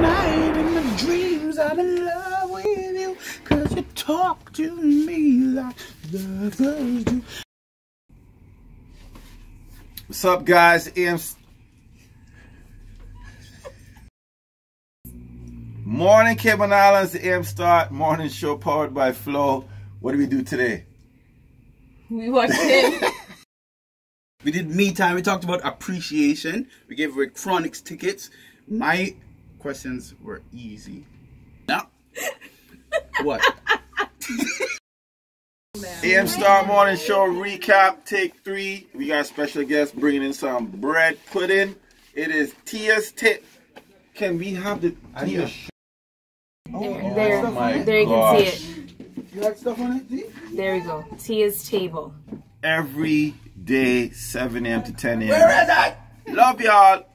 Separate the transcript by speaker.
Speaker 1: night in my dreams I'm in love with you, cause you talk to me like lovers do. What's up, guys? Morning, Cayman Islands, the AM Start morning show powered by Flow. What do we do today?
Speaker 2: We watched it.
Speaker 1: We did me time. We talked about appreciation. We gave away Chronix tickets. My questions were easy. Now, what? AM Star Morning Show recap, take 3. We got a special guest bringing in some bread pudding. It is Tia's tip. Can we have the Tia?
Speaker 2: There you can see it.
Speaker 1: You got stuff on it, T?
Speaker 2: There we go. Tia's table.
Speaker 1: Every day, 7 a.m. to 10 a.m.
Speaker 3: Where is it?
Speaker 1: Love y'all.